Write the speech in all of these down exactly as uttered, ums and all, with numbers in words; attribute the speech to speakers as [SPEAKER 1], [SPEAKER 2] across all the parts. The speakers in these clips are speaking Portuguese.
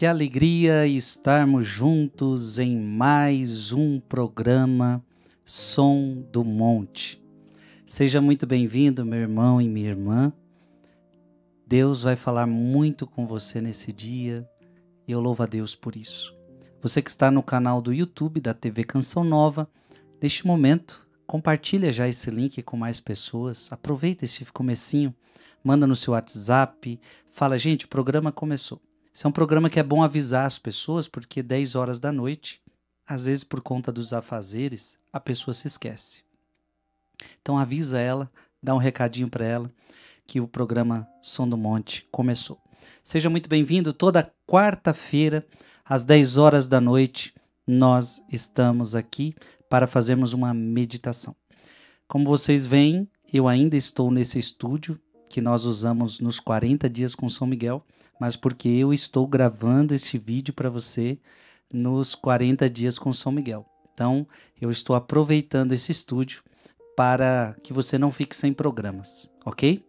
[SPEAKER 1] que alegria estarmos juntos em mais um programa Som do Monte. Seja muito bem-vindo, meu irmão e minha irmã. Deus vai falar muito com você nesse dia e eu louvo a Deus por isso. Você que está no canal do YouTube da T V Canção Nova, neste momento, compartilha já esse link com mais pessoas. Aproveita esse comecinho, manda no seu WhatsApp, fala, gente, o programa começou. Esse é um programa que é bom avisar as pessoas, porque dez horas da noite, às vezes por conta dos afazeres, a pessoa se esquece. Então avisa ela, dá um recadinho para ela, que o programa Som do Monte começou. Seja muito bem-vindo, toda quarta-feira, às dez horas da noite, nós estamos aqui para fazermos uma meditação. Como vocês veem, eu ainda estou nesse estúdio que nós usamos nos quarenta dias com São Miguel, mas porque eu estou gravando este vídeo para você nos quarenta dias com São Miguel. Então, eu estou aproveitando esse estúdio para que você não fique sem programas, ok?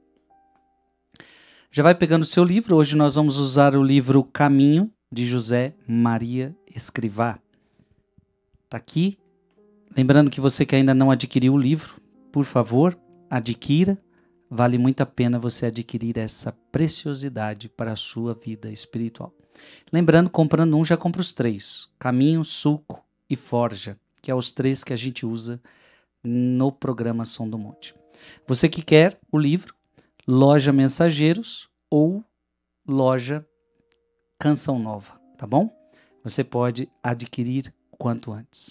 [SPEAKER 1] Já vai pegando o seu livro. Hoje nós vamos usar o livro Caminho, de José Maria Escrivá. Está aqui. Lembrando que você que ainda não adquiriu o livro, por favor, adquira. Vale muito a pena você adquirir essa preciosidade para a sua vida espiritual. Lembrando, comprando um, já compra os três. Caminho, Suco e Forja, que é os três que a gente usa no programa Som do Monte. Você que quer o livro, Loja Mensageiros ou Loja Canção Nova, tá bom? Você pode adquirir o quanto antes.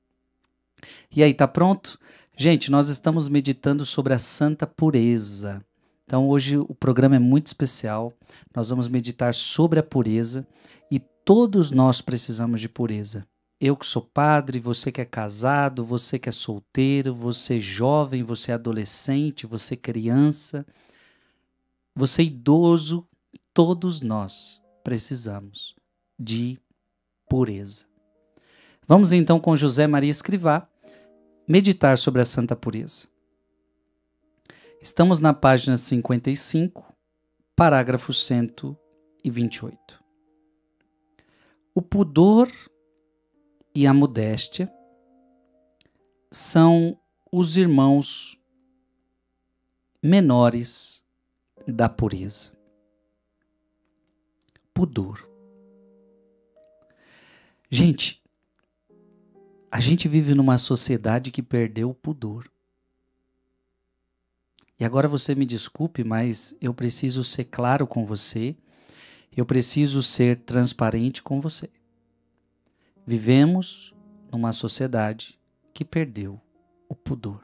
[SPEAKER 1] E aí, tá pronto? Gente, nós estamos meditando sobre a santa pureza. Então hoje o programa é muito especial. Nós vamos meditar sobre a pureza e todos nós precisamos de pureza. Eu que sou padre, você que é casado, você que é solteiro, você jovem, você adolescente, você criança, você idoso, todos nós precisamos de pureza. Vamos então com José Maria Escrivá meditar sobre a santa pureza. Estamos na página cinquenta e cinco, parágrafo cento e vinte e oito. O pudor e a modéstia são os irmãos menores da pureza. Pudor. Gente, a gente vive numa sociedade que perdeu o pudor. E agora você me desculpe, mas eu preciso ser claro com você, eu preciso ser transparente com você. Vivemos numa sociedade que perdeu o pudor.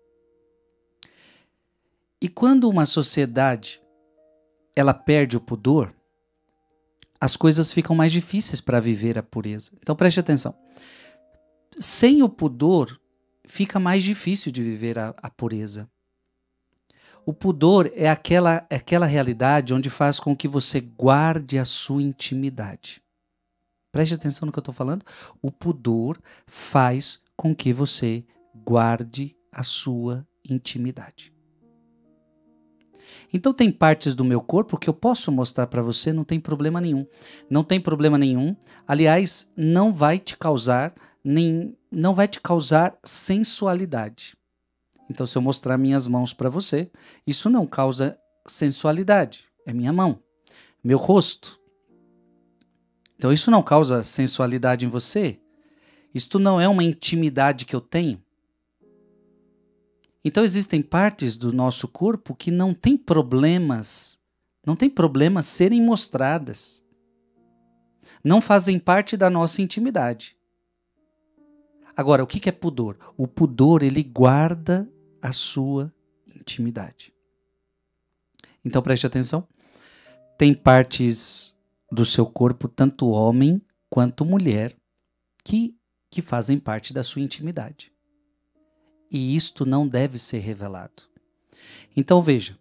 [SPEAKER 1] E quando uma sociedade ela perde o pudor, as coisas ficam mais difíceis para viver a pureza. Então preste atenção. Sem o pudor, fica mais difícil de viver a, a pureza. O pudor é aquela, é aquela realidade onde faz com que você guarde a sua intimidade. Preste atenção no que eu estou falando. O pudor faz com que você guarde a sua intimidade. Então tem partes do meu corpo que eu posso mostrar para você, não tem problema nenhum. Não tem problema nenhum. Aliás, não vai te causar nem, não vai te causar sensualidade. Então, se eu mostrar minhas mãos para você, isso não causa sensualidade. É minha mão, meu rosto. Então, isso não causa sensualidade em você. Isto não é uma intimidade que eu tenho. Então, existem partes do nosso corpo que não tem problemas, não tem problema serem mostradas. Não fazem parte da nossa intimidade. Agora, o que é pudor? O pudor, ele guarda a sua intimidade. Então, preste atenção. Tem partes do seu corpo, tanto homem quanto mulher, que, que fazem parte da sua intimidade. E isto não deve ser revelado. Então, veja.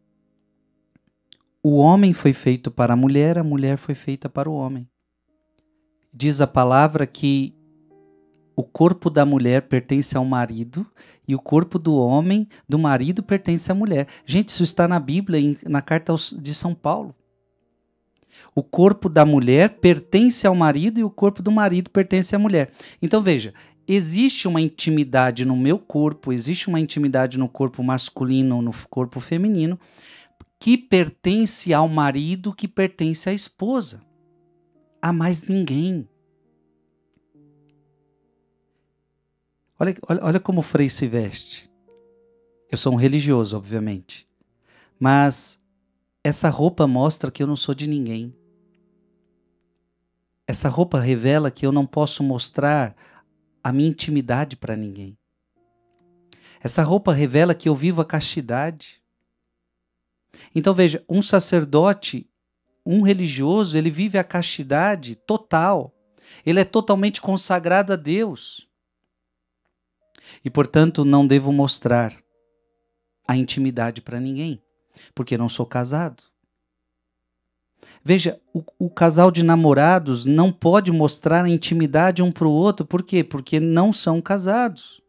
[SPEAKER 1] O homem foi feito para a mulher, a mulher foi feita para o homem. Diz a palavra que o corpo da mulher pertence ao marido e o corpo do homem, do marido, pertence à mulher. Gente, isso está na Bíblia, na carta de São Paulo. O corpo da mulher pertence ao marido e o corpo do marido pertence à mulher. Então veja, existe uma intimidade no meu corpo, existe uma intimidade no corpo masculino, no corpo feminino, que pertence ao marido, que pertence à esposa. A mais ninguém. Olha, olha, olha como o Frei se veste. Eu sou um religioso, obviamente. Mas essa roupa mostra que eu não sou de ninguém. Essa roupa revela que eu não posso mostrar a minha intimidade para ninguém. Essa roupa revela que eu vivo a castidade. Então veja, um sacerdote, um religioso, ele vive a castidade total. Ele é totalmente consagrado a Deus. E, portanto, não devo mostrar a intimidade para ninguém, porque não sou casado. Veja, o, o casal de namorados não pode mostrar a intimidade um para o outro, por quê? Porque não são casados.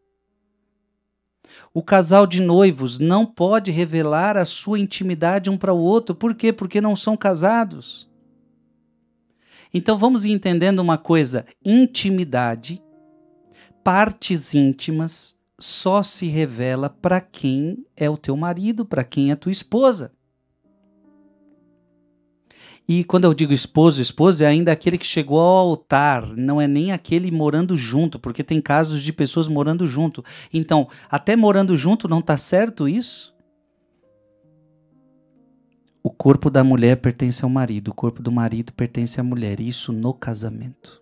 [SPEAKER 1] O casal de noivos não pode revelar a sua intimidade um para o outro, por quê? Porque não são casados. Então vamos entendendo uma coisa, intimidade, partes íntimas, só se revela para quem é o teu marido, para quem é a tua esposa. E quando eu digo esposo, esposa, é ainda aquele que chegou ao altar, não é nem aquele morando junto, porque tem casos de pessoas morando junto. Então, até morando junto não está certo isso? O corpo da mulher pertence ao marido, o corpo do marido pertence à mulher, isso no casamento.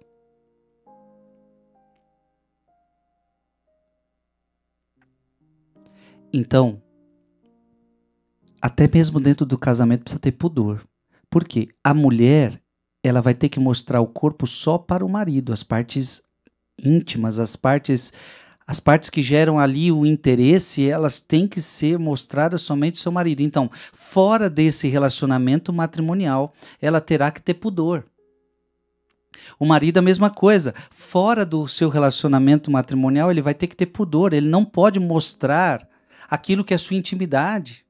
[SPEAKER 1] Então, até mesmo dentro do casamento precisa ter pudor. Por quê? A mulher, ela vai ter que mostrar o corpo só para o marido, as partes íntimas, as partes, as partes que geram ali o interesse, elas têm que ser mostradas somente ao seu marido. Então, fora desse relacionamento matrimonial, ela terá que ter pudor. O marido a mesma coisa, fora do seu relacionamento matrimonial, ele vai ter que ter pudor, ele não pode mostrar aquilo que é sua intimidade.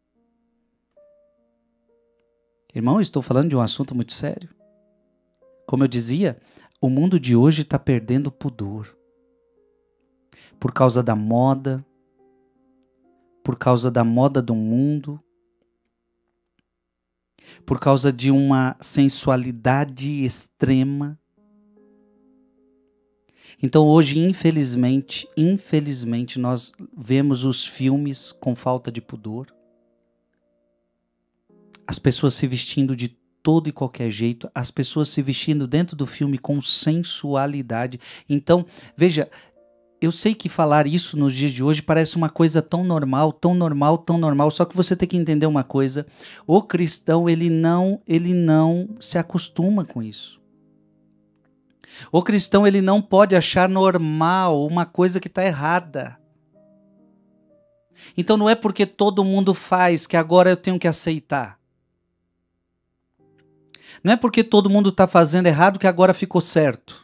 [SPEAKER 1] Irmão, eu estou falando de um assunto muito sério. Como eu dizia, o mundo de hoje está perdendo o pudor. Por causa da moda, por causa da moda do mundo, por causa de uma sensualidade extrema. Então hoje, infelizmente, infelizmente, nós vemos os filmes com falta de pudor. As pessoas se vestindo de todo e qualquer jeito, as pessoas se vestindo dentro do filme com sensualidade. Então, veja, eu sei que falar isso nos dias de hoje parece uma coisa tão normal, tão normal, tão normal, só que você tem que entender uma coisa, o cristão, ele não, ele não se acostuma com isso. O cristão, ele não pode achar normal uma coisa que está errada. Então não é porque todo mundo faz que agora eu tenho que aceitar. Não é porque todo mundo está fazendo errado que agora ficou certo.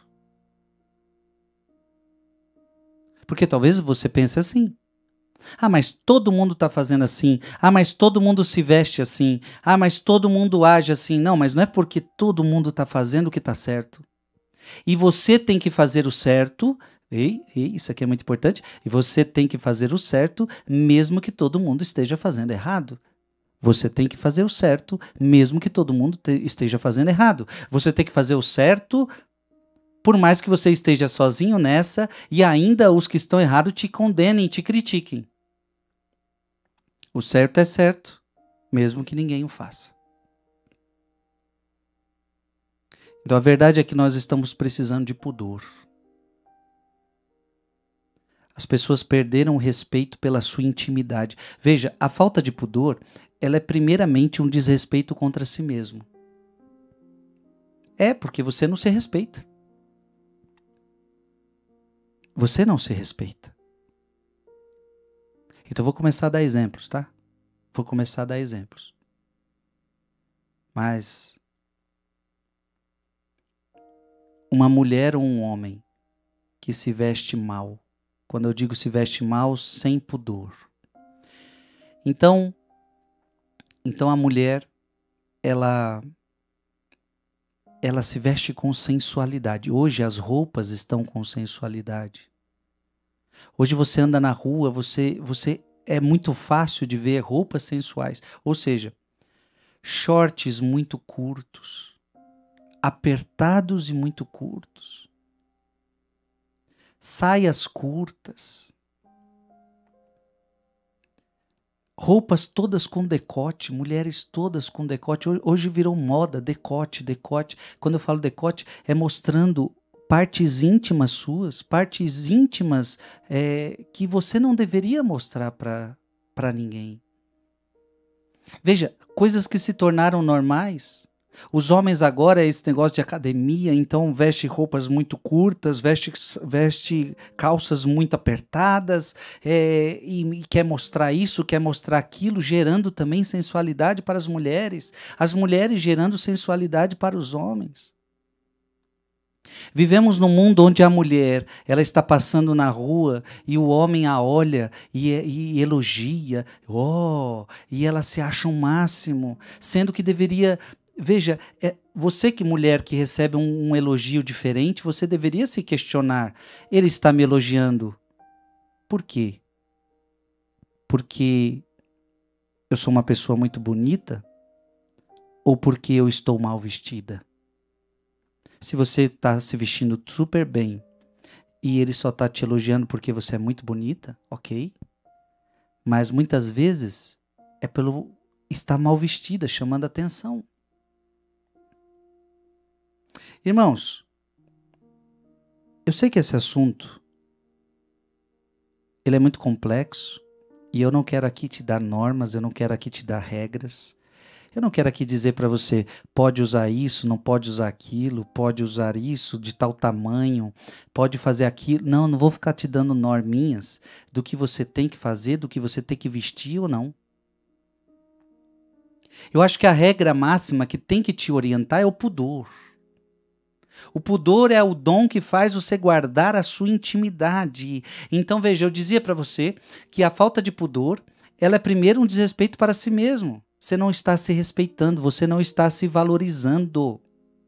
[SPEAKER 1] Porque talvez você pense assim. Ah, mas todo mundo está fazendo assim. Ah, mas todo mundo se veste assim. Ah, mas todo mundo age assim. Não, mas não é porque todo mundo está fazendo que está certo. E você tem que fazer o certo. Ei, ei, isso aqui é muito importante. E você tem que fazer o certo mesmo que todo mundo esteja fazendo errado. Você tem que fazer o certo, mesmo que todo mundo te, esteja fazendo errado. Você tem que fazer o certo, por mais que você esteja sozinho nessa, e ainda os que estão errados te condenem, te critiquem. O certo é certo, mesmo que ninguém o faça. Então a verdade é que nós estamos precisando de pudor. As pessoas perderam o respeito pela sua intimidade. Veja, a falta de pudor, ela é primeiramente um desrespeito contra si mesmo. É, porque você não se respeita. Você não se respeita. Então eu vou começar a dar exemplos, tá? Vou começar a dar exemplos. Mas uma mulher ou um homem que se veste mal, quando eu digo se veste mal, sem pudor. Então, então a mulher, ela, ela se veste com sensualidade. Hoje as roupas estão com sensualidade. Hoje você anda na rua, você, você é muito fácil de ver roupas sensuais. Ou seja, shorts muito curtos, apertados e muito curtos, saias curtas, roupas todas com decote, mulheres todas com decote. Hoje virou moda, decote, decote. Quando eu falo decote, é mostrando partes íntimas suas, partes íntimas é, que você não deveria mostrar para ninguém. Veja, coisas que se tornaram normais. Os homens agora, esse negócio de academia, então veste roupas muito curtas, veste, veste calças muito apertadas, é, e, e quer mostrar isso, quer mostrar aquilo, gerando também sensualidade para as mulheres, as mulheres gerando sensualidade para os homens. Vivemos num mundo onde a mulher, ela está passando na rua e o homem a olha e, e elogia, oh, e ela se acha um máximo, sendo que deveria... Veja, é, você que mulher que recebe um, um elogio diferente, você deveria se questionar, ele está me elogiando. Por quê? Porque eu sou uma pessoa muito bonita? Ou porque eu estou mal vestida? Se você está se vestindo super bem e ele só está te elogiando porque você é muito bonita, ok. Mas muitas vezes é pelo estar mal vestida, chamando atenção. Irmãos, eu sei que esse assunto ele é muito complexo e eu não quero aqui te dar normas, eu não quero aqui te dar regras. Eu não quero aqui dizer para você, pode usar isso, não pode usar aquilo, pode usar isso de tal tamanho, pode fazer aquilo. Não, não vou ficar te dando norminhas do que você tem que fazer, do que você tem que vestir ou não. Eu acho que a regra máxima que tem que te orientar é o pudor. O pudor é o dom que faz você guardar a sua intimidade. Então, veja, eu dizia para você que a falta de pudor, ela é primeiro um desrespeito para si mesmo. Você não está se respeitando, você não está se valorizando.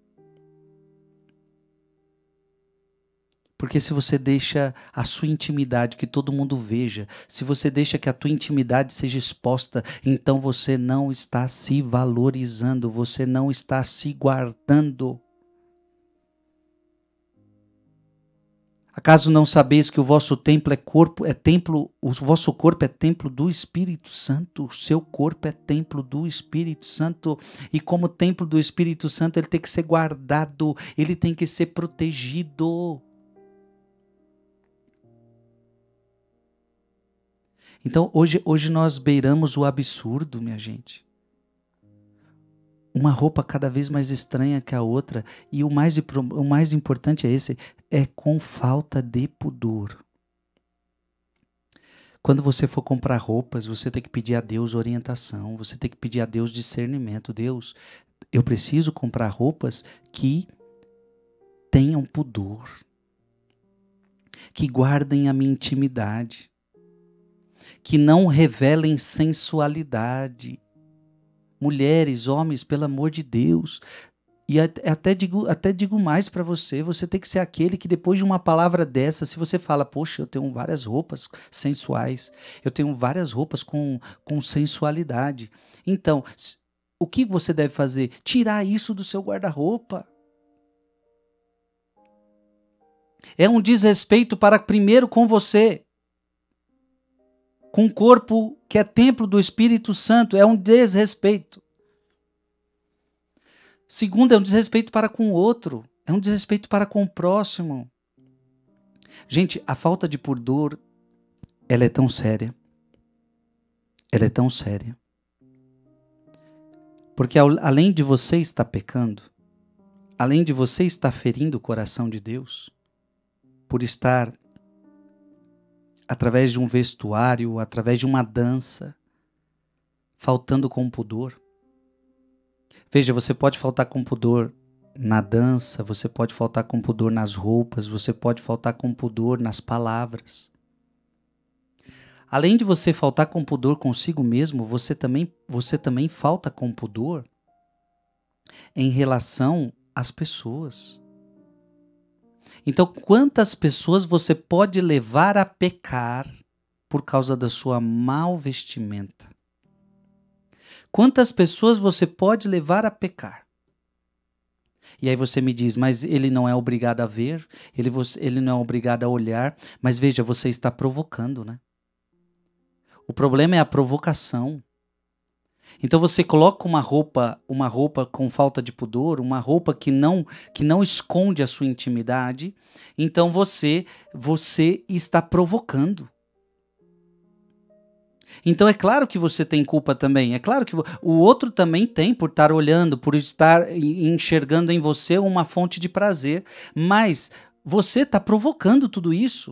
[SPEAKER 1] Porque se você deixa a sua intimidade, que todo mundo veja, se você deixa que a tua intimidade seja exposta, então você não está se valorizando, você não está se guardando. Acaso não sabeis que o vosso templo é corpo, é templo, o vosso corpo é templo do Espírito Santo, o seu corpo é templo do Espírito Santo, e como templo do Espírito Santo, ele tem que ser guardado, ele tem que ser protegido. Então, hoje, hoje nós beiramos o absurdo, minha gente. Uma roupa cada vez mais estranha que a outra, e o mais, o mais importante é esse, é com falta de pudor. Quando você for comprar roupas, você tem que pedir a Deus orientação, você tem que pedir a Deus discernimento. Deus, eu preciso comprar roupas que tenham pudor, que guardem a minha intimidade, que não revelem sensualidade. Mulheres, homens, pelo amor de Deus. E até digo, até digo mais para você, você tem que ser aquele que depois de uma palavra dessa, se você fala, poxa, eu tenho várias roupas sensuais, eu tenho várias roupas com, com sensualidade. Então, o que você deve fazer? Tirar isso do seu guarda-roupa. É um desrespeito para primeiro com você. Com o corpo que é templo do Espírito Santo, é um desrespeito. Segundo, é um desrespeito para com o outro, é um desrespeito para com o próximo. Gente, a falta de pudor, ela é tão séria. Ela é tão séria. Porque além de você estar pecando, além de você estar ferindo o coração de Deus, por estar através de um vestuário, através de uma dança, faltando com pudor. Veja, você pode faltar com pudor na dança, você pode faltar com pudor nas roupas, você pode faltar com pudor nas palavras. Além de você faltar com pudor consigo mesmo, você também, você também falta com pudor em relação as pessoas. Então, quantas pessoas você pode levar a pecar por causa da sua mal vestimenta? Quantas pessoas você pode levar a pecar? E aí você me diz, mas ele não é obrigado a ver, ele, ele não é obrigado a olhar, mas veja, você está provocando, né? O problema é a provocação. Então você coloca uma roupa, uma roupa com falta de pudor, uma roupa que não que não esconde a sua intimidade, então você você está provocando. Então é claro que você tem culpa também, é claro que o outro também tem por estar olhando, por estar enxergando em você uma fonte de prazer, mas você está provocando tudo isso.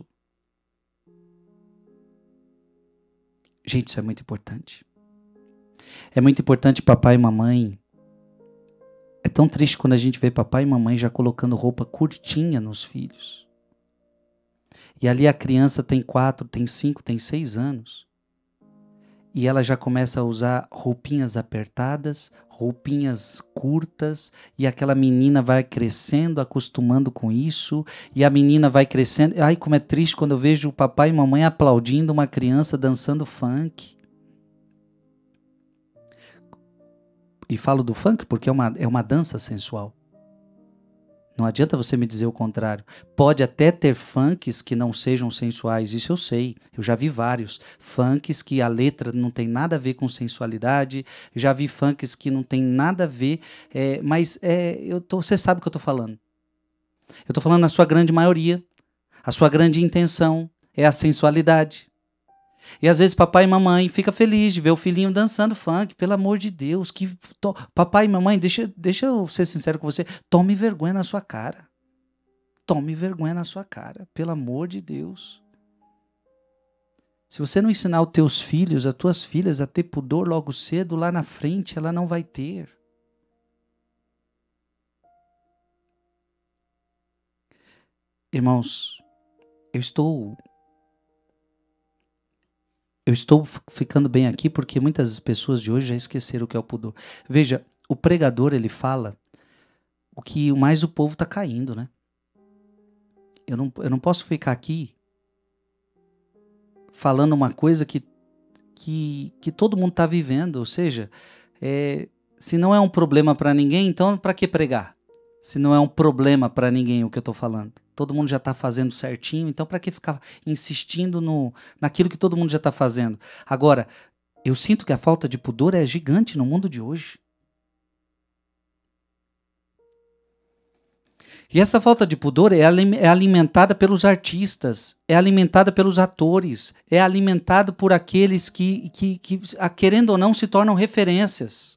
[SPEAKER 1] Gente, isso é muito importante. É muito importante papai e mamãe. É tão triste quando a gente vê papai e mamãe já colocando roupa curtinha nos filhos. E ali a criança tem quatro, tem cinco, tem seis anos. E ela já começa a usar roupinhas apertadas, roupinhas curtas, e aquela menina vai crescendo, acostumando com isso, e a menina vai crescendo. Ai, como é triste quando eu vejo o papai e mamãe aplaudindo uma criança dançando funk. E falo do funk porque é uma, é uma dança sensual. Não adianta você me dizer o contrário. Pode até ter funks que não sejam sensuais, isso eu sei. Eu já vi vários. Funks que a letra não tem nada a ver com sensualidade. Já vi funks que não tem nada a ver. É, mas é, eu tô, você sabe o que eu estou falando. Eu estou falando na sua grande maioria. A sua grande intenção é a sensualidade. E às vezes papai e mamãe fica feliz de ver o filhinho dançando funk, pelo amor de Deus, que to... papai e mamãe, deixa, deixa eu ser sincero com você, tome vergonha na sua cara, tome vergonha na sua cara, pelo amor de Deus. Se você não ensinar os teus filhos, as tuas filhas a ter pudor logo cedo, lá na frente ela não vai ter. Irmãos, eu estou... Eu estou ficando bem aqui porque muitas pessoas de hoje já esqueceram o que é o pudor. Veja, o pregador, ele fala o que mais o povo está caindo, né? Eu não, eu não posso ficar aqui falando uma coisa que, que, que todo mundo está vivendo. Ou seja, é, se não é um problema para ninguém, então para que pregar? Se não é um problema para ninguém o que eu estou falando. Todo mundo já está fazendo certinho, então para que ficar insistindo no, naquilo que todo mundo já está fazendo? Agora, eu sinto que a falta de pudor é gigante no mundo de hoje. E essa falta de pudor é alimentada pelos artistas, é alimentada pelos atores, é alimentada por aqueles que, que, que, querendo ou não, se tornam referências.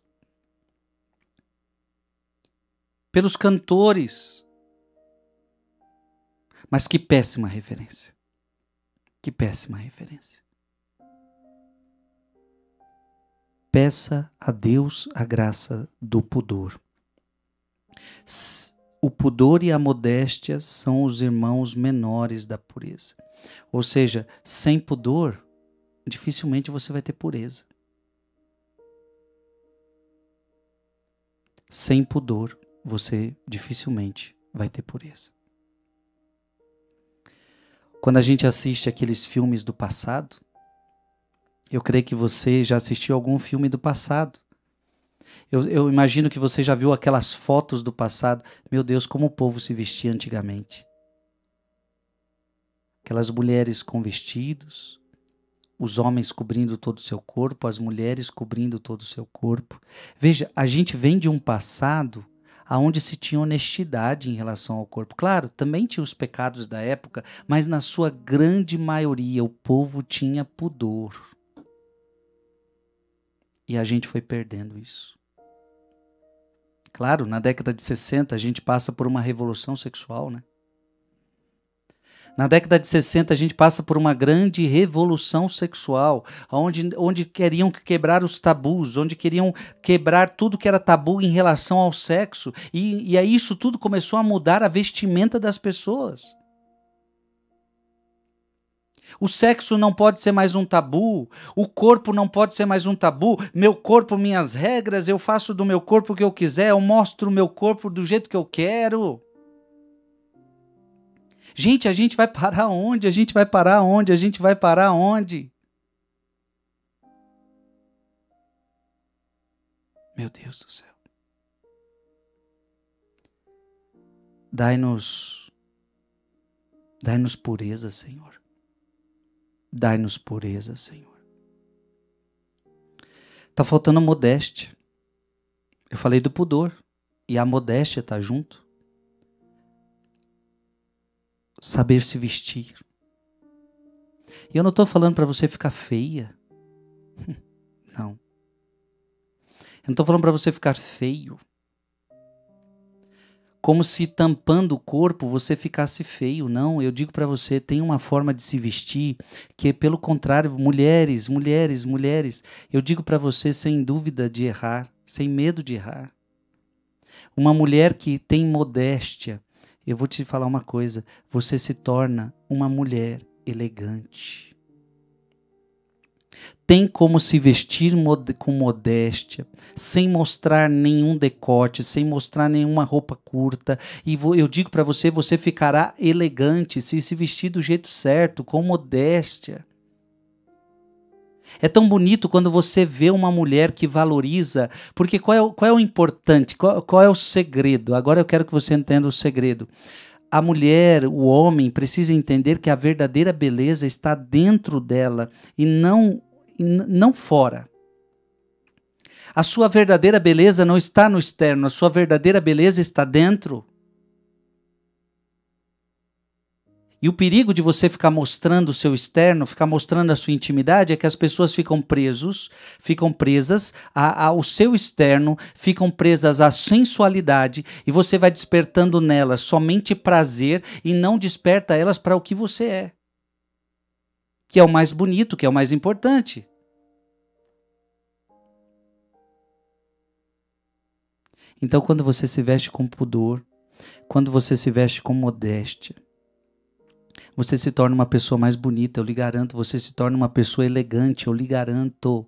[SPEAKER 1] Pelos cantores. Mas que péssima referência. Que péssima referência. Peça a Deus a graça do pudor. O pudor e a modéstia são os irmãos menores da pureza. Ou seja, sem pudor, dificilmente você vai ter pureza. Sem pudor, você dificilmente vai ter pureza. Quando a gente assiste aqueles filmes do passado, eu creio que você já assistiu algum filme do passado. Eu, eu imagino que você já viu aquelas fotos do passado. Meu Deus, como o povo se vestia antigamente. Aquelas mulheres com vestidos, os homens cobrindo todo o seu corpo, as mulheres cobrindo todo o seu corpo. Veja, a gente vem de um passado onde se tinha honestidade em relação ao corpo. Claro, também tinha os pecados da época, mas na sua grande maioria o povo tinha pudor. E a gente foi perdendo isso. Claro, na década de sessenta a gente passa por uma revolução sexual, né? Na década de sessenta a gente passa por uma grande revolução sexual, onde, onde queriam quebrar os tabus, onde queriam quebrar tudo que era tabu em relação ao sexo. E, e aí isso tudo começou a mudar a vestimenta das pessoas. O sexo não pode ser mais um tabu, o corpo não pode ser mais um tabu, meu corpo, minhas regras, eu faço do meu corpo o que eu quiser, eu mostro o meu corpo do jeito que eu quero. Gente, a gente vai parar onde? A gente vai parar onde? A gente vai parar onde? Meu Deus do céu. Dai-nos, dai-nos pureza, Senhor. Dai-nos pureza, Senhor. Está faltando modéstia. Eu falei do pudor. E a modéstia está junto. Saber se vestir. E eu não estou falando para você ficar feia. Não. Eu não estou falando para você ficar feio. Como se tampando o corpo você ficasse feio. Não, eu digo para você, tem uma forma de se vestir que, pelo contrário, mulheres, mulheres, mulheres, eu digo para você sem dúvida de errar, sem medo de errar. Uma mulher que tem modéstia, eu vou te falar uma coisa, você se torna uma mulher elegante. Tem como se vestir mod- com modéstia, sem mostrar nenhum decote, sem mostrar nenhuma roupa curta. E vou, eu digo para você, você ficará elegante se se vestir do jeito certo, com modéstia. É tão bonito quando você vê uma mulher que valoriza, porque qual é o, qual é o importante, qual, qual é o segredo? Agora eu quero que você entenda o segredo. A mulher, o homem, precisa entender que a verdadeira beleza está dentro dela e não, e não fora. A sua verdadeira beleza não está no externo, a sua verdadeira beleza está dentro. E o perigo de você ficar mostrando o seu externo, ficar mostrando a sua intimidade, é que as pessoas ficam presos, ficam presas a, ao seu externo, ficam presas à sensualidade, e você vai despertando nelas somente prazer e não desperta elas para o que você é. Que é o mais bonito, que é o mais importante. Então, quando você se veste com pudor, quando você se veste com modéstia, você se torna uma pessoa mais bonita, eu lhe garanto. Você se torna uma pessoa elegante, eu lhe garanto.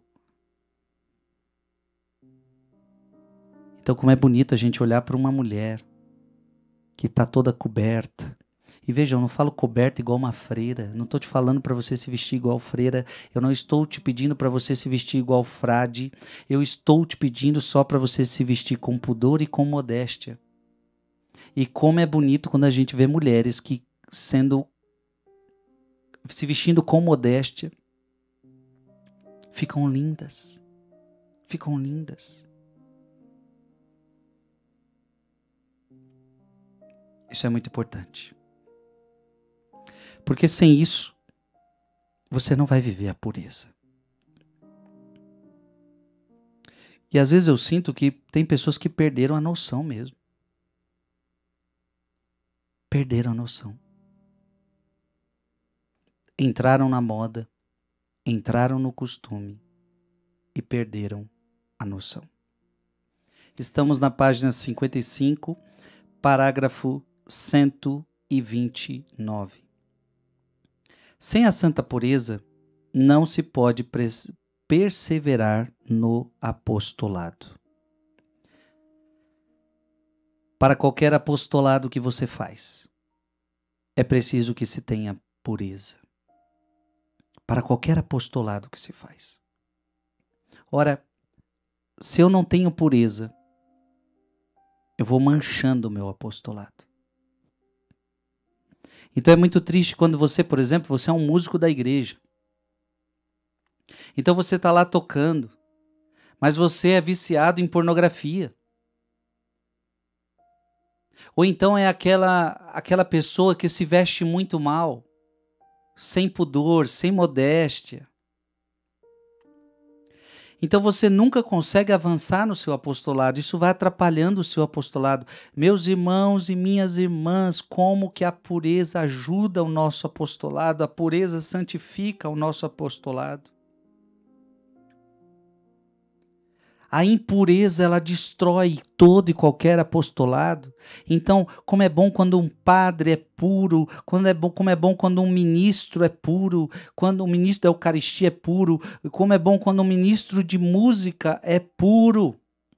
[SPEAKER 1] Então, como é bonito a gente olhar para uma mulher que está toda coberta. E veja, eu não falo coberta igual uma freira. Não estou te falando para você se vestir igual freira. Eu não estou te pedindo para você se vestir igual frade. Eu estou te pedindo só para você se vestir com pudor e com modéstia. E como é bonito quando a gente vê mulheres que sendo se vestindo com modéstia, ficam lindas, ficam lindas. Isso é muito importante. Porque sem isso, você não vai viver a pureza. E às vezes eu sinto que tem pessoas que perderam a noção mesmo. Perderam a noção. Entraram na moda, entraram no costume e perderam a noção. Estamos na página cinquenta e cinco, parágrafo cento e vinte e nove. Sem a santa pureza, não se pode perseverar no apostolado. Para qualquer apostolado que você faz, é preciso que se tenha pureza. Para qualquer apostolado que se faz. Ora, se eu não tenho pureza, eu vou manchando o meu apostolado. Então é muito triste quando você, por exemplo, você é um músico da igreja. Então você está lá tocando, mas você é viciado em pornografia. Ou então é aquela, aquela pessoa que se veste muito mal, sem pudor, sem modéstia. Então você nunca consegue avançar no seu apostolado. Isso vai atrapalhando o seu apostolado. Meus irmãos e minhas irmãs, como que a pureza ajuda o nosso apostolado, a pureza santifica o nosso apostolado. A impureza, ela destrói todo e qualquer apostolado. Então, como é bom quando um padre é puro, quando é bom, como é bom quando um ministro é puro, quando um ministro da Eucaristia é puro, como é bom quando um ministro de música é puro.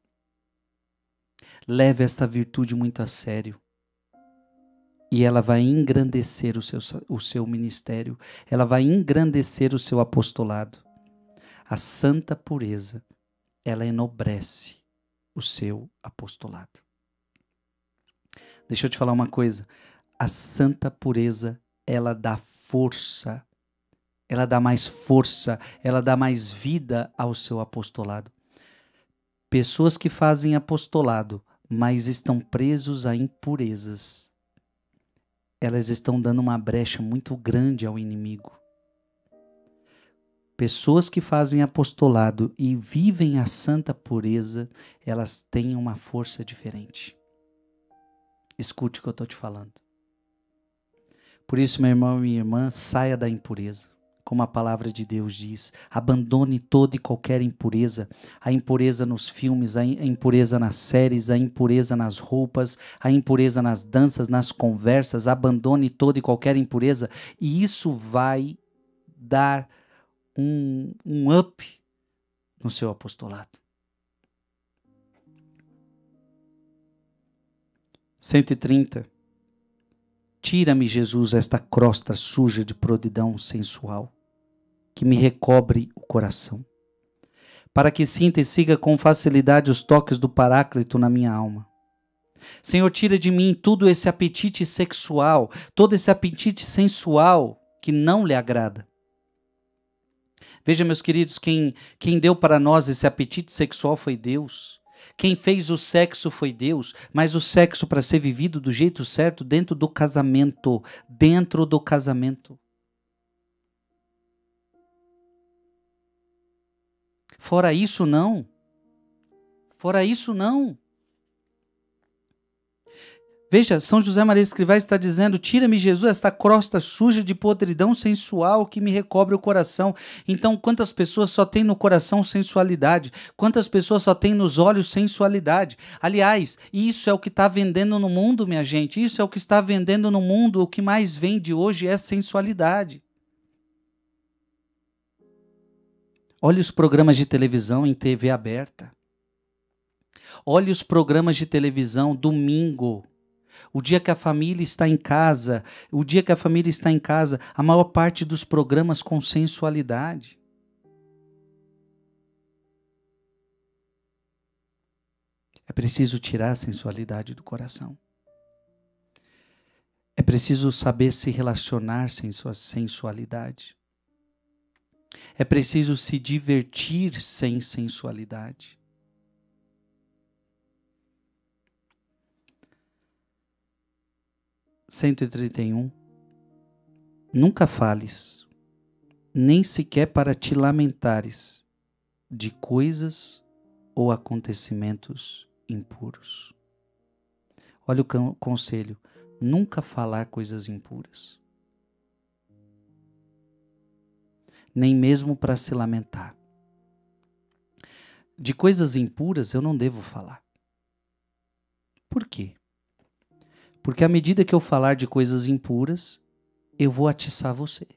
[SPEAKER 1] Leve esta virtude muito a sério. E ela vai engrandecer o seu, o seu ministério, ela vai engrandecer o seu apostolado. A santa pureza, ela enobrece o seu apostolado. Deixa eu te falar uma coisa. A santa pureza, ela dá força, ela dá mais força, ela dá mais vida ao seu apostolado. Pessoas que fazem apostolado, mas estão presos a impurezas, elas estão dando uma brecha muito grande ao inimigo. Pessoas que fazem apostolado e vivem a santa pureza, elas têm uma força diferente. Escute o que eu estou te falando. Por isso, meu irmão e minha irmã, saia da impureza. Como a palavra de Deus diz, abandone toda e qualquer impureza. A impureza nos filmes, a impureza nas séries, a impureza nas roupas, a impureza nas danças, nas conversas. Abandone toda e qualquer impureza e isso vai dar Um, um up no seu apostolado. cento e trinta. Tira-me, Jesus, esta crosta suja de prodidão sensual, que me recobre o coração, para que sinta e siga com facilidade os toques do Paráclito na minha alma. Senhor, tira de mim todo esse apetite sexual, todo esse apetite sensual que não lhe agrada. Veja, meus queridos, quem, quem deu para nós esse apetite sexual foi Deus. Quem fez o sexo foi Deus, mas o sexo para ser vivido do jeito certo dentro do casamento, dentro do casamento. Fora isso, não. Fora isso, não. Veja, São José Maria Escrivá está dizendo, tira-me, Jesus, esta crosta suja de podridão sensual que me recobre o coração. Então, quantas pessoas só têm no coração sensualidade? Quantas pessoas só têm nos olhos sensualidade? Aliás, isso é o que está vendendo no mundo, minha gente. Isso é o que está vendendo no mundo. O que mais vende hoje é sensualidade. Olhe os programas de televisão em T V aberta. Olhe os programas de televisão domingo. O dia que a família está em casa, o dia que a família está em casa, a maior parte dos programas com sensualidade. É preciso tirar a sensualidade do coração. É preciso saber se relacionar sem sua sensualidade. É preciso se divertir sem sensualidade. cento e trinta e um. Nunca fales, nem sequer para te lamentares de coisas ou acontecimentos impuros. Olha o conselho, nunca falar coisas impuras. Nem mesmo para se lamentar. De coisas impuras eu não devo falar. Por quê? Porque à medida que eu falar de coisas impuras, eu vou atiçar você.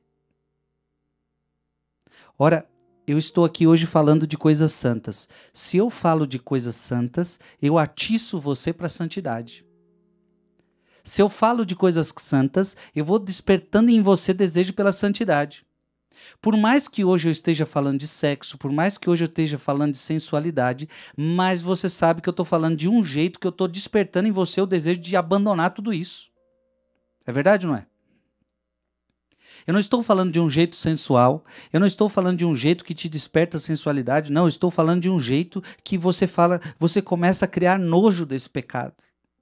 [SPEAKER 1] Ora, eu estou aqui hoje falando de coisas santas. Se eu falo de coisas santas, eu atiço você para a santidade. Se eu falo de coisas santas, eu vou despertando em você desejo pela santidade. Por mais que hoje eu esteja falando de sexo, por mais que hoje eu esteja falando de sensualidade, mas você sabe que eu estou falando de um jeito que eu estou despertando em você o desejo de abandonar tudo isso. É verdade ou não é? Eu não estou falando de um jeito sensual, eu não estou falando de um jeito que te desperta a sensualidade, não, eu estou falando de um jeito que você fala, você começa a criar nojo desse pecado.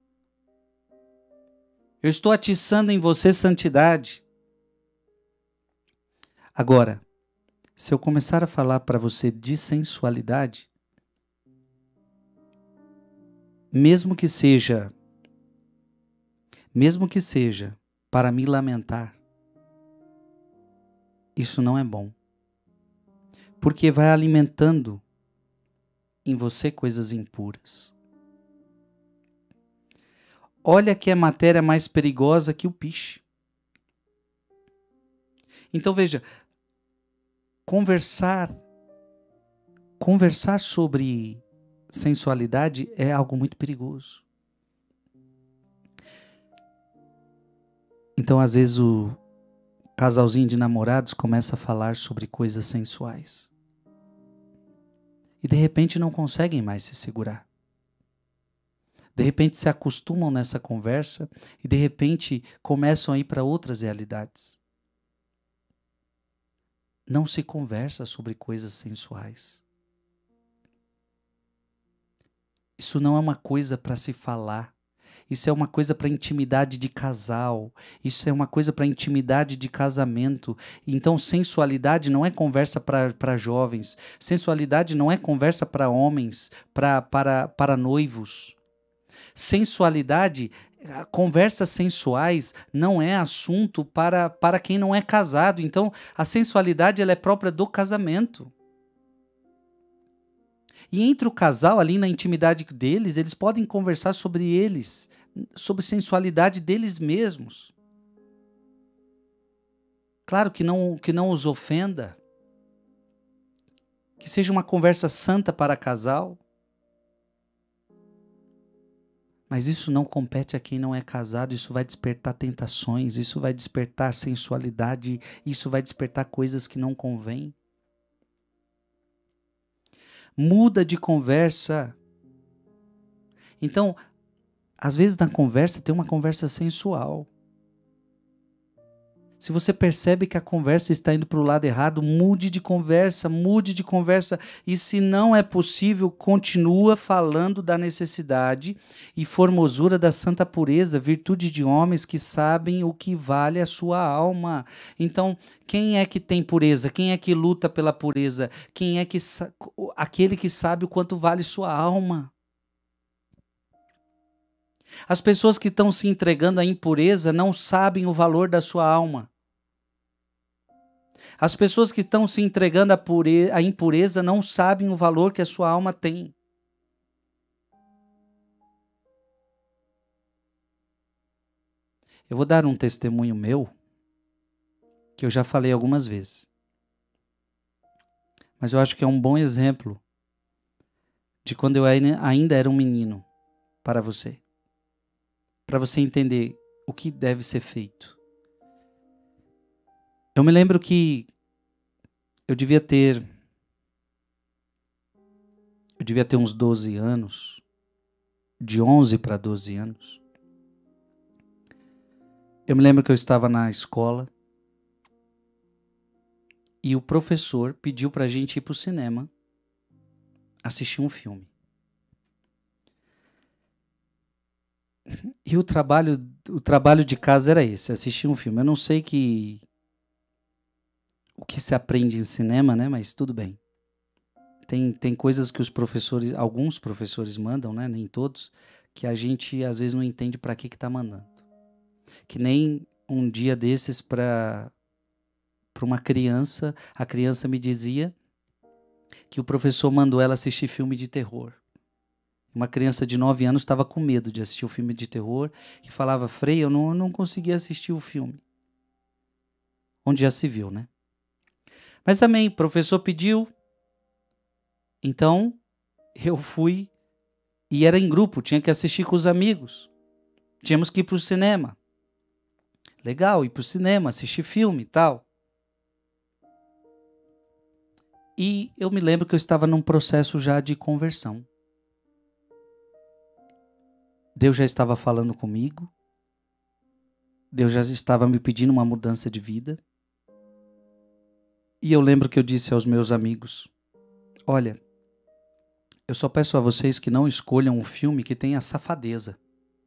[SPEAKER 1] Eu estou atiçando em você santidade. Agora, se eu começar a falar para você de sensualidade, mesmo que seja, mesmo que seja para me lamentar, isso não é bom. Porque vai alimentando em você coisas impuras. Olha que é matéria mais perigosa que o piche. Então veja, conversar, conversar sobre sensualidade é algo muito perigoso. Então às vezes o casalzinho de namorados começa a falar sobre coisas sensuais. E de repente não conseguem mais se segurar. De repente se acostumam nessa conversa e de repente começam a ir para outras realidades. Não se conversa sobre coisas sensuais. Isso não é uma coisa para se falar. Isso é uma coisa para intimidade de casal. Isso é uma coisa para intimidade de casamento. Então, sensualidade não é conversa para jovens. Sensualidade não é conversa para homens, para para para noivos. Sensualidade, conversas sensuais não é assunto para, para quem não é casado. Então, a sensualidade ela é própria do casamento. E entre o casal, ali na intimidade deles, eles podem conversar sobre eles, sobre sensualidade deles mesmos. Claro que não, que não os ofenda. Que seja uma conversa santa para casal. Mas isso não compete a quem não é casado, isso vai despertar tentações, isso vai despertar sensualidade, isso vai despertar coisas que não convêm. Muda de conversa. Então, às vezes na conversa tem uma conversa sensual. Se você percebe que a conversa está indo para o lado errado, mude de conversa, mude de conversa. E se não é possível, continua falando da necessidade e formosura da santa pureza, virtude de homens que sabem o que vale a sua alma. Então, quem é que tem pureza? Quem é que luta pela pureza? Quem é que aquele que sabe o quanto vale sua alma? As pessoas que estão se entregando à impureza não sabem o valor da sua alma. As pessoas que estão se entregando à, pureza, à impureza não sabem o valor que a sua alma tem. Eu vou dar um testemunho meu, que eu já falei algumas vezes. Mas eu acho que é um bom exemplo de quando eu ainda era um menino para você. Para você entender o que deve ser feito. Eu me lembro que eu devia ter eu devia ter uns doze anos, de onze para doze anos. Eu me lembro que eu estava na escola e o professor pediu para a gente ir para o cinema assistir um filme. E o trabalho, o trabalho de casa era esse, assistir um filme. Eu não sei que, o que se aprende em cinema, né? Mas tudo bem. Tem, tem coisas que os professores, alguns professores mandam, né? Nem todos, que a gente às vezes não entende para que que tá mandando. Que nem um dia desses para para uma criança, a criança me dizia que o professor mandou ela assistir filme de terror. Uma criança de nove anos estava com medo de assistir o filme de terror e falava, Frei, eu não, não conseguia assistir o filme. Onde já se viu, né? Mas também, o professor pediu, então eu fui e era em grupo, tinha que assistir com os amigos. Tínhamos que ir para o cinema. Legal, ir para o cinema, assistir filme e tal. E eu me lembro que eu estava num processo já de conversão. Deus já estava falando comigo. Deus já estava me pedindo uma mudança de vida. E eu lembro que eu disse aos meus amigos, olha, eu só peço a vocês que não escolham um filme que tenha safadeza.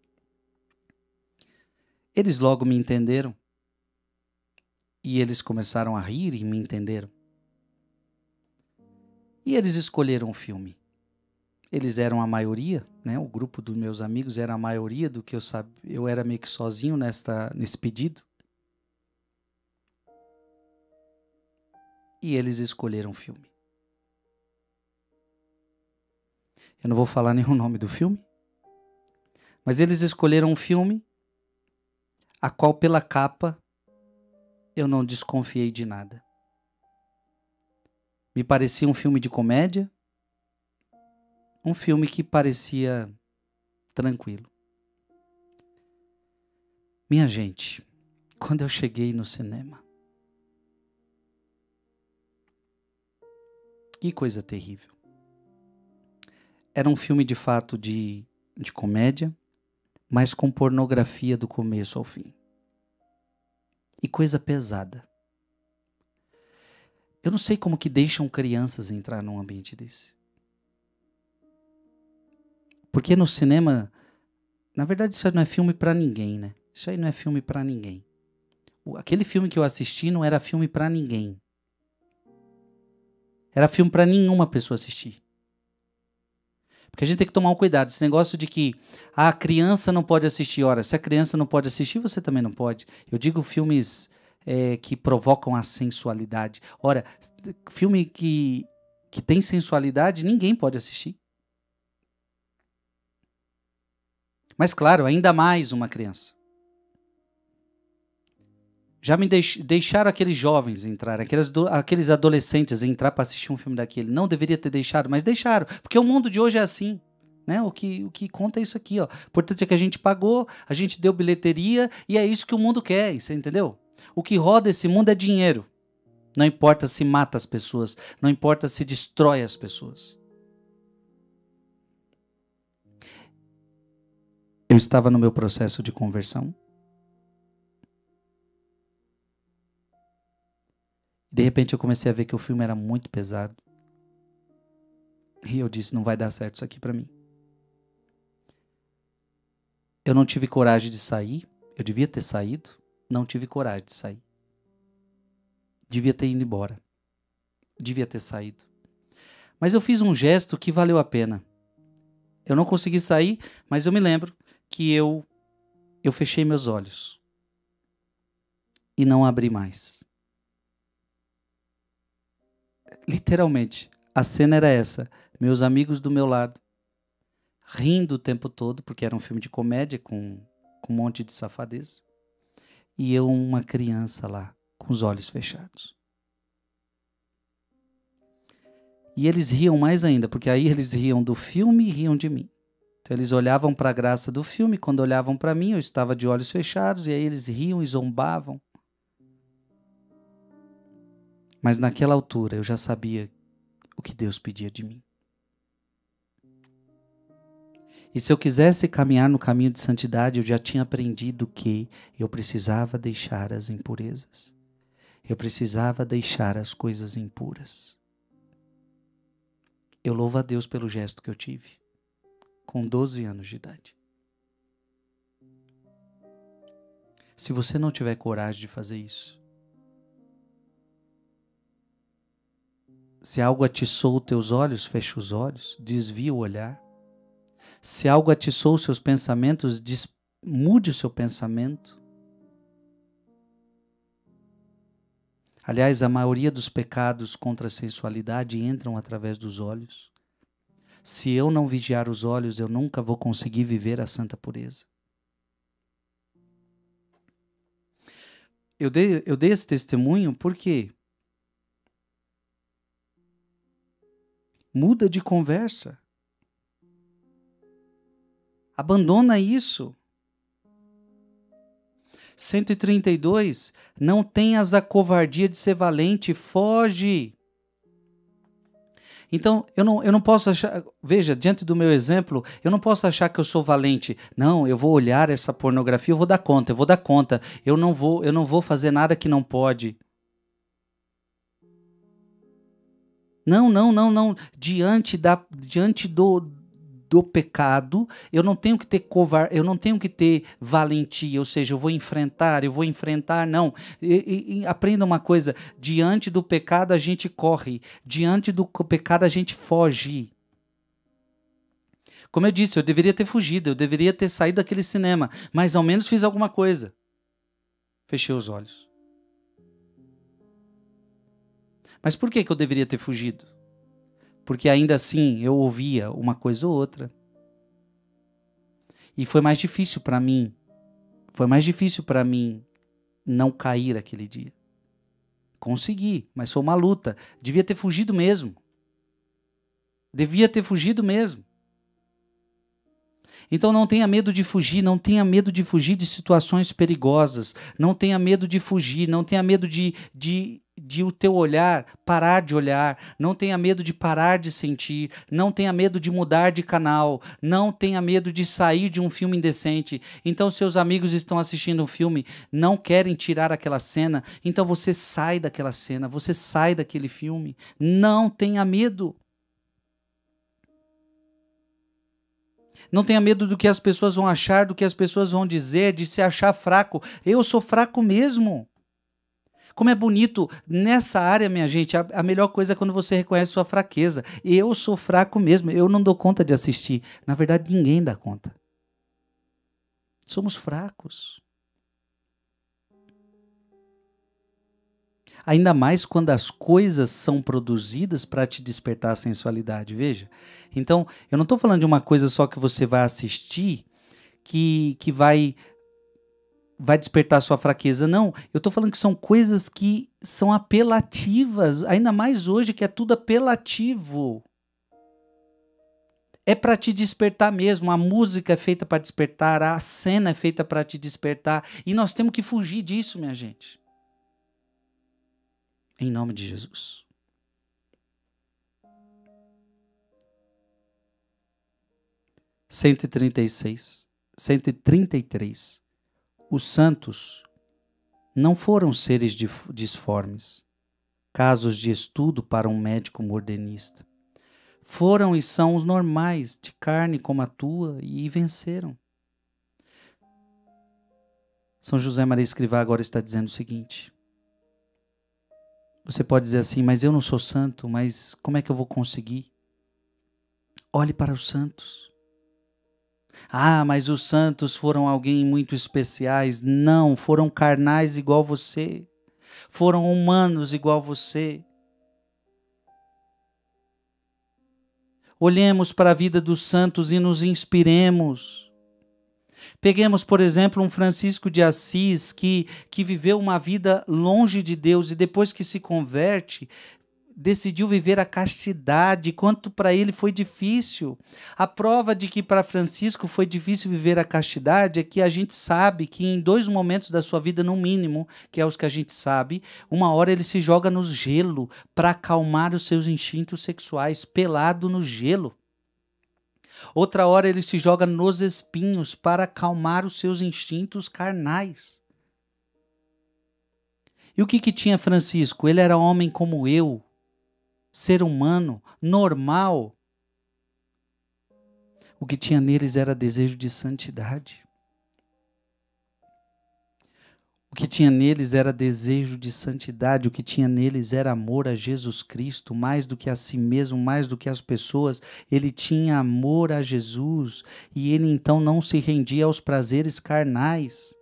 [SPEAKER 1] Eles logo me entenderam. E eles começaram a rir e me entenderam. E eles escolheram o filme. Eles eram a maioria, né? O grupo dos meus amigos era a maioria do que eu sabia. Eu era meio que sozinho nesta, nesse pedido. E eles escolheram o filme. Eu não vou falar nenhum nome do filme. Mas eles escolheram um filme a qual pela capa eu não desconfiei de nada. Me parecia um filme de comédia, um filme que parecia tranquilo. Minha gente, quando eu cheguei no cinema, que coisa terrível. Era um filme de fato de, de comédia, mas com pornografia do começo ao fim. E coisa pesada. Eu não sei como que deixam crianças entrar num ambiente desse. Porque no cinema, na verdade isso não é filme pra ninguém, né? Isso aí não é filme pra ninguém. Aquele filme que eu assisti não era filme pra ninguém. Era filme pra nenhuma pessoa assistir. Porque a gente tem que tomar um cuidado. Esse negócio de que ah, a criança não pode assistir. Ora, se a criança não pode assistir, você também não pode. Eu digo filmes é, que provocam a sensualidade. Ora, filme que, que tem sensualidade, ninguém pode assistir. Mas claro, ainda mais uma criança. Já me deix, deixaram aqueles jovens entrar, aqueles, aqueles adolescentes entrar para assistir um filme daquele. Não deveria ter deixado, mas deixaram. Porque o mundo de hoje é assim. Né? O, que, o que conta é isso aqui. Ó. O importante é que a gente pagou, a gente deu bilheteria e é isso que o mundo quer. Você entendeu? O que roda esse mundo é dinheiro. Não importa se mata as pessoas. Não importa se destrói as pessoas. Eu estava no meu processo de conversão. De repente eu comecei a ver que o filme era muito pesado. E eu disse, não vai dar certo isso aqui para mim. Eu não tive coragem de sair. Eu devia ter saído. Não tive coragem de sair. Devia ter ido embora. Devia ter saído. Mas eu fiz um gesto que valeu a pena. Eu não consegui sair, mas eu me lembro que eu, eu fechei meus olhos. E não abri mais. Literalmente, a cena era essa. Meus amigos do meu lado, rindo o tempo todo, porque era um filme de comédia com, com um monte de safadeza. E eu, uma criança lá, com os olhos fechados. E eles riam mais ainda, porque aí eles riam do filme e riam de mim. Então eles olhavam para a graça do filme, quando olhavam para mim eu estava de olhos fechados, e aí eles riam e zombavam. Mas naquela altura eu já sabia o que Deus pedia de mim. E se eu quisesse caminhar no caminho de santidade, eu já tinha aprendido que eu precisava deixar as impurezas. Eu precisava deixar as coisas impuras. Eu louvo a Deus pelo gesto que eu tive, com doze anos de idade. Se você não tiver coragem de fazer isso, se algo atiçou os teus olhos, fecha os olhos, desvia o olhar. Se algo atiçou os seus pensamentos, des... mude o seu pensamento. Aliás, a maioria dos pecados contra a sensualidade entram através dos olhos. Se eu não vigiar os olhos, eu nunca vou conseguir viver a santa pureza. Eu dei, eu dei esse testemunho porque muda de conversa. Abandona isso. cento e trinta e dois. Não tenhas a covardia de ser valente, foge. Então, eu não, eu não posso achar... Veja, diante do meu exemplo, eu não posso achar que eu sou valente. Não, eu vou olhar essa pornografia, eu vou dar conta, eu vou dar conta. Eu não vou, eu não vou fazer nada que não pode. Não, não, não, não. Diante, da, diante do, do pecado, eu não tenho que ter covar, eu não tenho que ter valentia, ou seja, eu vou enfrentar, eu vou enfrentar, não. E, e, aprenda uma coisa, diante do pecado a gente corre, diante do pecado a gente foge. Como eu disse, eu deveria ter fugido, eu deveria ter saído daquele cinema, mas ao menos fiz alguma coisa. Fechei os olhos. Mas por que que eu deveria ter fugido? porque ainda assim eu ouvia uma coisa ou outra. E foi mais difícil para mim, foi mais difícil para mim não cair aquele dia. Consegui, mas foi uma luta. Devia ter fugido mesmo. Devia ter fugido mesmo. Então não tenha medo de fugir, não tenha medo de fugir de situações perigosas, não tenha medo de fugir, não tenha medo de, de, de o teu olhar parar de olhar, não tenha medo de parar de sentir, não tenha medo de mudar de canal, não tenha medo de sair de um filme indecente. Então seus amigos estão assistindo um filme, não querem tirar aquela cena, então você sai daquela cena, você sai daquele filme, não tenha medo. Não tenha medo do que as pessoas vão achar, do que as pessoas vão dizer, de se achar fraco. Eu sou fraco mesmo. Como é bonito, nessa área, minha gente, a, a melhor coisa é quando você reconhece sua fraqueza. Eu sou fraco mesmo, eu não dou conta de assistir. Na verdade, ninguém dá conta. Somos fracos. Ainda mais quando as coisas são produzidas para te despertar a sensualidade, veja. Então, eu não estou falando de uma coisa só que você vai assistir que, que vai, vai despertar a sua fraqueza, não. Eu estou falando que são coisas que são apelativas, ainda mais hoje que é tudo apelativo. É para te despertar mesmo, a música é feita para despertar, a cena é feita para te despertar, e nós temos que fugir disso, minha gente. Em nome de Jesus. cento e trinta e seis, cento e trinta e três. Os santos não foram seres disformes, casos de estudo para um médico modernista. Foram e são os normais, de carne como a tua, e venceram. São José Maria Escrivá agora está dizendo o seguinte: você pode dizer assim, mas eu não sou santo, mas como é que eu vou conseguir? Olhe para os santos. Ah, mas os santos foram alguém muito especiais. Não, foram carnais igual você. Foram humanos igual você. Olhemos para a vida dos santos e nos inspiremos. Peguemos, por exemplo, um Francisco de Assis que, que viveu uma vida longe de Deus e depois que se converte, decidiu viver a castidade, quanto para ele foi difícil. A prova de que para Francisco foi difícil viver a castidade é que a gente sabe que em dois momentos da sua vida, no mínimo, que é os que a gente sabe, uma hora ele se joga no gelo para acalmar os seus instintos sexuais, pelado no gelo. Outra hora ele se joga nos espinhos para acalmar os seus instintos carnais. E o que que tinha Francisco? Ele era homem como eu, ser humano, normal. O que tinha neles era desejo de santidade. O que tinha neles era desejo de santidade, o que tinha neles era amor a Jesus Cristo, mais do que a si mesmo, mais do que as pessoas. Ele tinha amor a Jesus e ele então não se rendia aos prazeres carnais.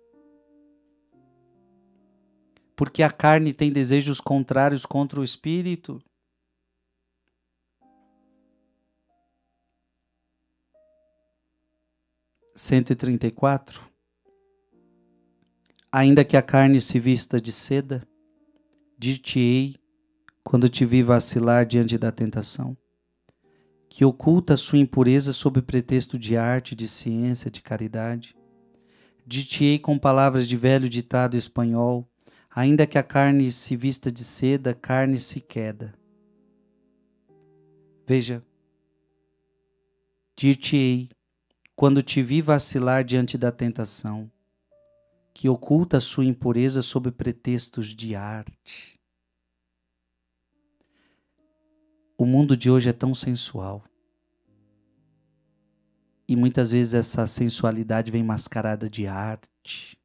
[SPEAKER 1] Porque a carne tem desejos contrários contra o espírito. cento e trinta e quatro. Ainda que a carne se vista de seda, dir-te-ei, quando te vi vacilar diante da tentação, que oculta a sua impureza sob pretexto de arte, de ciência, de caridade. Dir-te-ei com palavras de velho ditado espanhol, ainda que a carne se vista de seda, carne se queda. Veja, dir-te-ei, quando te vi vacilar diante da tentação, que oculta a sua impureza sob pretextos de arte. O mundo de hoje é tão sensual. E muitas vezes essa sensualidade vem mascarada de arte.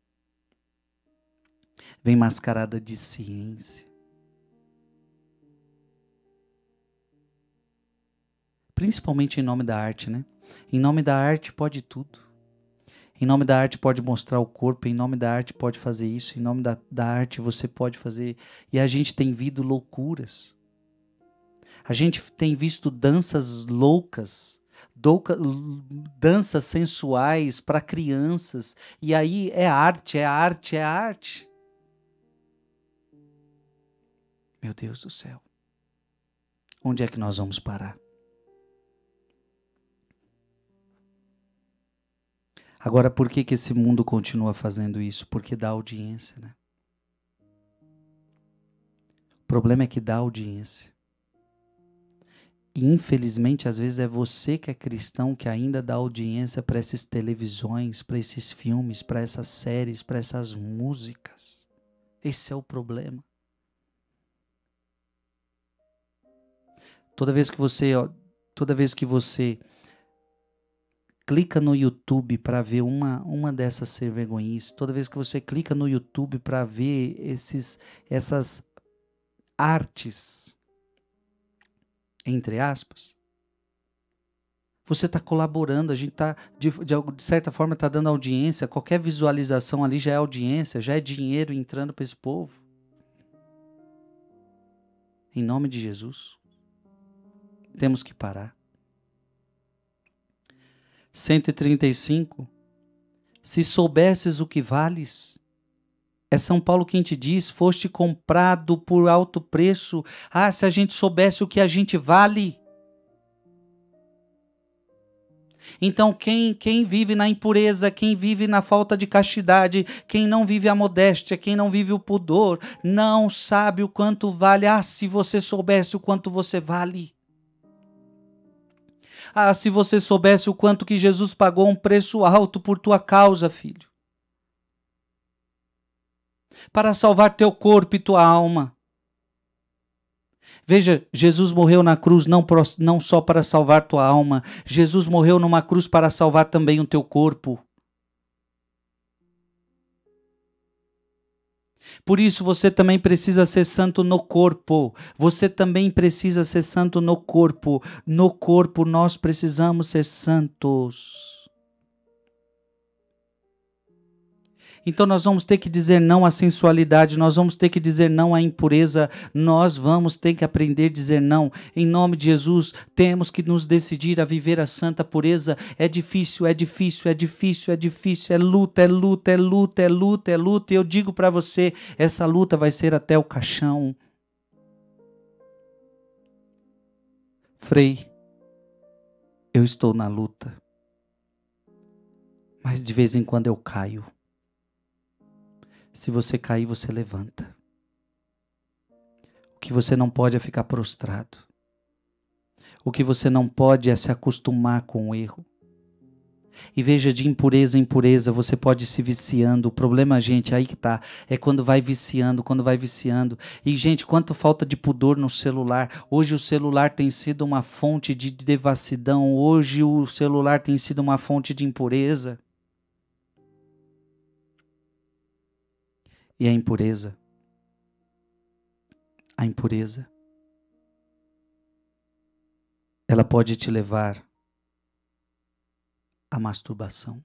[SPEAKER 1] Vem mascarada de ciência. Principalmente em nome da arte, né? Em nome da arte pode tudo. Em nome da arte pode mostrar o corpo, em nome da arte pode fazer isso, em nome da, da arte você pode fazer... E a gente tem visto loucuras. A gente tem visto danças loucas, douca, danças sensuais para crianças. E aí é arte, é arte, é arte. Meu Deus do céu. Onde é que nós vamos parar? Agora, por que que esse mundo continua fazendo isso? Porque dá audiência, né? O problema é que dá audiência. E infelizmente, às vezes é você que é cristão que ainda dá audiência para essas televisões, para esses filmes, para essas séries, para essas músicas. Esse é o problema. Toda vez que você, ó, toda vez que você clica no YouTube para ver uma, uma dessas ser vergonhices, toda vez que você clica no YouTube para ver esses, essas artes, entre aspas, você está colaborando, a gente está, de, de, de certa forma, está dando audiência, qualquer visualização ali já é audiência, já é dinheiro entrando para esse povo. Em nome de Jesus, temos que parar. cento e trinta e cinco, se soubesses o que vales, é São Paulo quem te diz, foste comprado por alto preço. Ah, se a gente soubesse o que a gente vale. Então quem, quem vive na impureza, quem vive na falta de castidade, quem não vive a modéstia, quem não vive o pudor, não sabe o quanto vale. Ah, se você soubesse o quanto você vale. Ah, se você soubesse o quanto que Jesus pagou um preço alto por tua causa, filho. Para salvar teu corpo e tua alma. Veja, Jesus morreu na cruz não, não só para salvar tua alma. Jesus morreu numa cruz para salvar também o teu corpo. Por isso você também precisa ser santo no corpo. Você também precisa ser santo no corpo. No corpo nós precisamos ser santos. Então nós vamos ter que dizer não à sensualidade, nós vamos ter que dizer não à impureza, nós vamos ter que aprender a dizer não. Em nome de Jesus, temos que nos decidir a viver a santa pureza. É difícil, é difícil, é difícil, é difícil, é luta, é luta, é luta, é luta, é luta. E eu digo para você, essa luta vai ser até o caixão. Frei, eu estou na luta, mas de vez em quando eu caio. Se você cair, você levanta. O que você não pode é ficar prostrado. O que você não pode é se acostumar com o erro. E veja, de impureza em impureza, você pode ir se viciando. O problema, gente, aí que tá, é quando vai viciando, quando vai viciando. E, gente, quanto falta de pudor no celular. Hoje o celular tem sido uma fonte de devassidão. Hoje o celular tem sido uma fonte de impureza. E a impureza, a impureza, ela pode te levar à masturbação.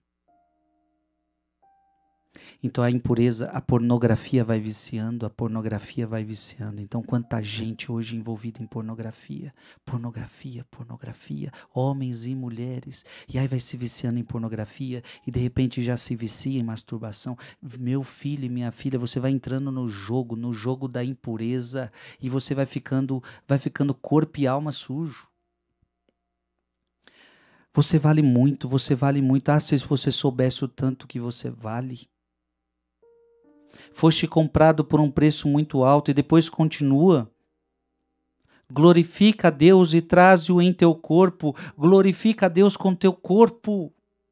[SPEAKER 1] Então a impureza, a pornografia vai viciando, a pornografia vai viciando. Então quanta gente hoje envolvida em pornografia, pornografia, pornografia, homens e mulheres. E aí vai se viciando em pornografia e de repente já se vicia em masturbação. Meu filho e minha filha, você vai entrando no jogo, no jogo da impureza e você vai ficando, vai ficando corpo e alma sujo. Você vale muito, você vale muito. Ah, se você soubesse o tanto que você vale. Foste comprado por um preço muito alto e depois continua. Glorifica a Deus e traze-o em teu corpo. Glorifica a Deus com teu corpo.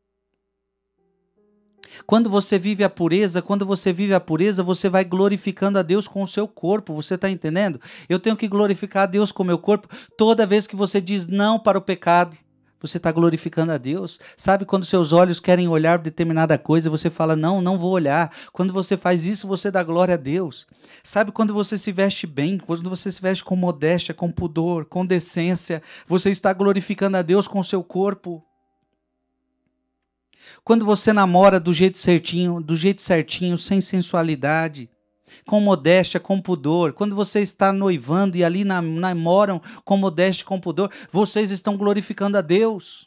[SPEAKER 1] Quando você vive a pureza, quando você vive a pureza, você vai glorificando a Deus com o seu corpo. Você está entendendo? Eu tenho que glorificar a Deus com o meu corpo toda vez que você diz não para o pecado. Você está glorificando a Deus. Sabe quando seus olhos querem olhar determinada coisa, você fala, não, não vou olhar. Quando você faz isso, você dá glória a Deus. Sabe quando você se veste bem, quando você se veste com modéstia, com pudor, com decência, você está glorificando a Deus com o seu corpo. Quando você namora do jeito certinho, do jeito certinho, sem sensualidade, com modéstia, com pudor. Quando você está noivando e ali namoram com modéstia, com pudor, vocês estão glorificando a Deus.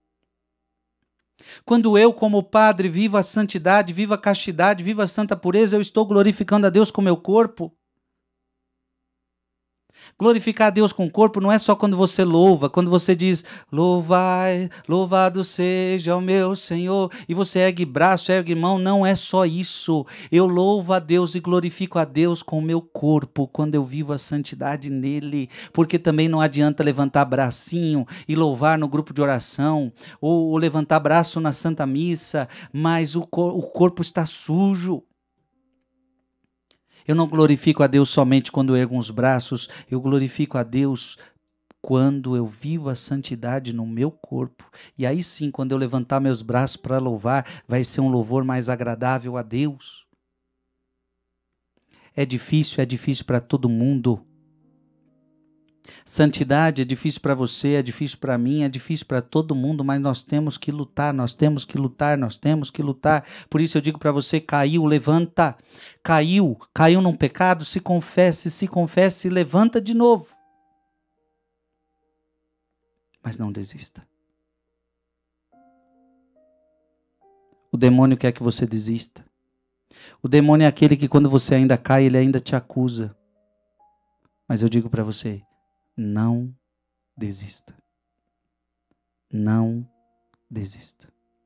[SPEAKER 1] Quando eu, como padre, vivo a santidade, vivo a castidade, vivo a santa pureza, eu estou glorificando a Deus com o meu corpo. Glorificar a Deus com o corpo não é só quando você louva, quando você diz, louvai, louvado seja o meu Senhor, e você ergue braço, ergue mão, não é só isso. Eu louvo a Deus e glorifico a Deus com o meu corpo, quando eu vivo a santidade nele, porque também não adianta levantar bracinho e louvar no grupo de oração, ou, ou levantar braço na Santa Missa, mas o, cor- o corpo está sujo. Eu não glorifico a Deus somente quando eu ergo os braços, eu glorifico a Deus quando eu vivo a santidade no meu corpo. E aí sim, quando eu levantar meus braços para louvar, vai ser um louvor mais agradável a Deus. É difícil, é difícil para todo mundo. Santidade é difícil para você, é difícil para mim, é difícil para todo mundo, mas nós temos que lutar, nós temos que lutar, nós temos que lutar. Por isso eu digo para você, caiu, levanta. Caiu, caiu num pecado, se confesse, se confesse, levanta de novo. Mas não desista. O demônio quer que você desista. O demônio é aquele que quando você ainda cai, ele ainda te acusa. Mas eu digo para você, não desista. Não desista.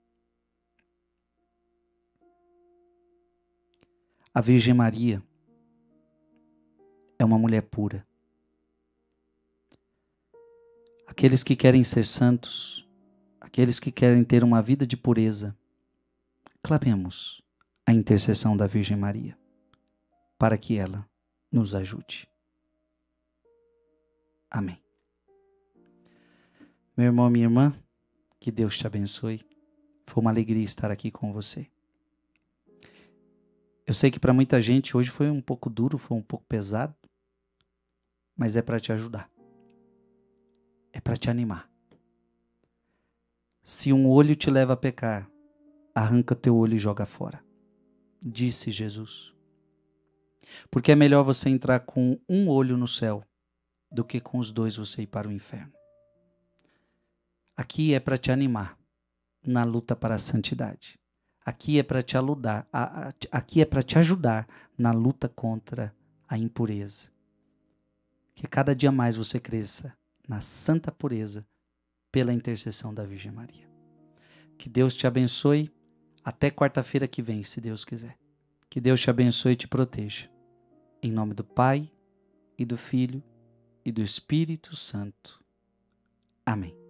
[SPEAKER 1] A Virgem Maria é uma mulher pura. Aqueles que querem ser santos, aqueles que querem ter uma vida de pureza, clamemos a intercessão da Virgem Maria, para que ela nos ajude. Amém. Meu irmão, minha irmã, que Deus te abençoe. Foi uma alegria estar aqui com você. Eu sei que para muita gente hoje foi um pouco duro, foi um pouco pesado, mas é para te ajudar. É para te animar. Se um olho te leva a pecar, arranca teu olho e joga fora. Disse Jesus. Porque é melhor você entrar com um olho no céu do que com os dois você ir para o inferno. Aqui é para te animar na luta para a santidade. Aqui é para te aludar, a, a, aqui é para te ajudar na luta contra a impureza. Que cada dia mais você cresça na santa pureza pela intercessão da Virgem Maria. Que Deus te abençoe até quarta-feira que vem, se Deus quiser. Que Deus te abençoe e te proteja. Em nome do Pai, e do Filho, e do Espírito Santo. Amém.